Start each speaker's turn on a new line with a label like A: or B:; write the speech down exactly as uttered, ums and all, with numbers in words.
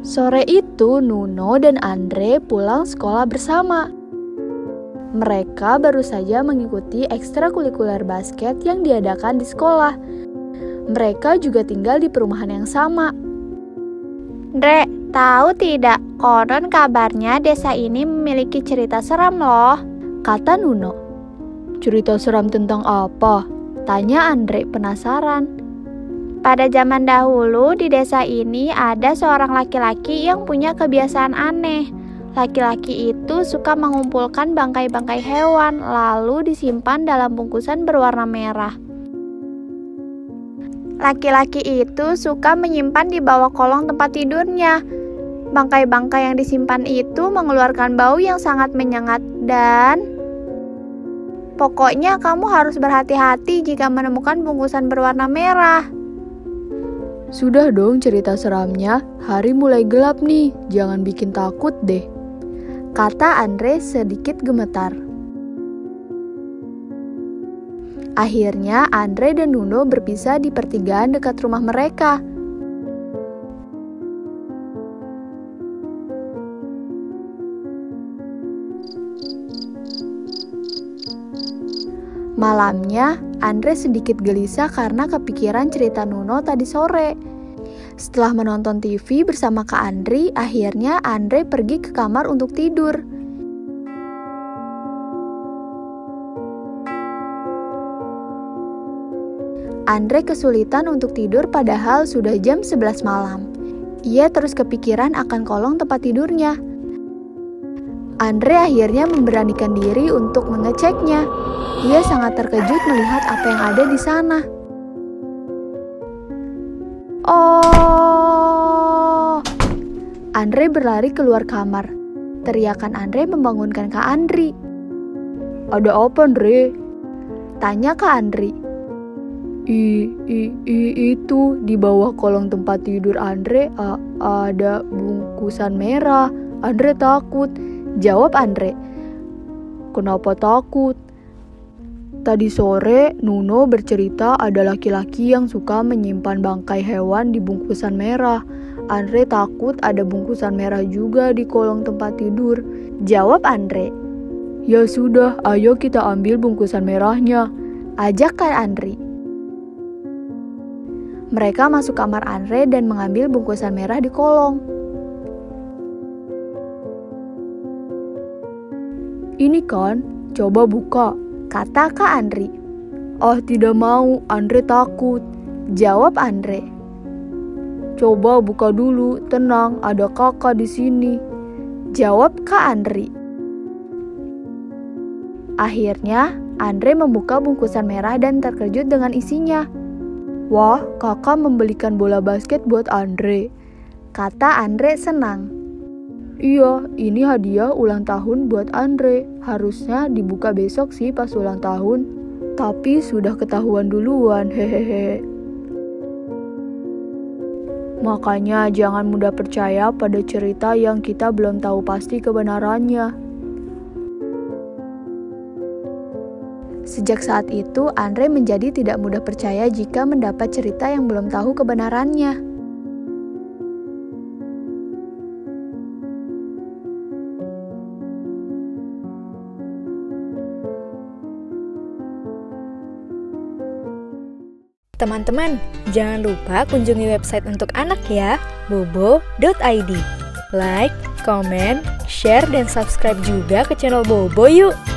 A: Sore itu Nuno dan Andre pulang sekolah bersama. Mereka baru saja mengikuti ekstrakurikuler basket yang diadakan di sekolah. Mereka juga tinggal di perumahan yang sama.
B: Dre, tahu tidak, konon kabarnya desa ini memiliki cerita seram loh,
A: kata Nuno. Cerita seram tentang apa? Tanya Andre penasaran.
B: Pada zaman dahulu di desa ini ada seorang laki-laki yang punya kebiasaan aneh. Laki-laki itu suka mengumpulkan bangkai-bangkai hewan lalu disimpan dalam bungkusan berwarna merah. Laki-laki itu suka menyimpan di bawah kolong tempat tidurnya. Bangkai-bangkai yang disimpan itu mengeluarkan bau yang sangat menyengat dan pokoknya kamu harus berhati-hati jika menemukan bungkusan berwarna merah.
A: Sudah dong cerita seramnya, hari mulai gelap nih, jangan bikin takut deh, kata Andre sedikit gemetar. Akhirnya Andre dan Nuno berpisah di pertigaan dekat rumah mereka. Malamnya, Andre sedikit gelisah karena kepikiran cerita Nuno tadi sore. Setelah menonton T V bersama Kak Andri, akhirnya Andre pergi ke kamar untuk tidur. Andre kesulitan untuk tidur padahal sudah jam sebelas malam. Ia terus kepikiran akan kolong tempat tidurnya. Andre akhirnya memberanikan diri untuk mengeceknya. Ia sangat terkejut melihat apa yang ada di sana. Oh! Andre berlari keluar kamar. Teriakan Andre membangunkan Kak Andri. Ada apa, Andre? Tanya Kak Andri. I, i, i, itu di bawah kolong tempat tidur Andre a, ada bungkusan merah. Andre takut. Jawab Andre. Kenapa takut? Tadi sore Nuno bercerita ada laki-laki yang suka menyimpan bangkai hewan di bungkusan merah. Andre takut ada bungkusan merah juga di kolong tempat tidur. Jawab Andre. Ya sudah, ayo kita ambil bungkusan merahnya, ajak Kak Andri. Mereka masuk kamar Andre dan mengambil bungkusan merah di kolong. Ini kan, coba buka, kata Kak Andri. Oh, tidak mau, Andre takut, jawab Andre. Coba buka dulu, tenang, ada kakak di sini, jawab Kak Andri. Akhirnya, Andre membuka bungkusan merah dan terkejut dengan isinya. Wah, kakak membelikan bola basket buat Andre, kata Andre senang. Iya, ini hadiah ulang tahun buat Andre. Harusnya dibuka besok sih pas ulang tahun, tapi sudah ketahuan duluan, hehehe. Makanya jangan mudah percaya pada cerita yang kita belum tahu pasti kebenarannya. Sejak saat itu, Andre menjadi tidak mudah percaya jika mendapat cerita yang belum tahu kebenarannya.
C: Teman-teman, jangan lupa kunjungi website untuk anak ya, bobo dot i d. Like, comment, share, dan subscribe juga ke channel Bobo yuk!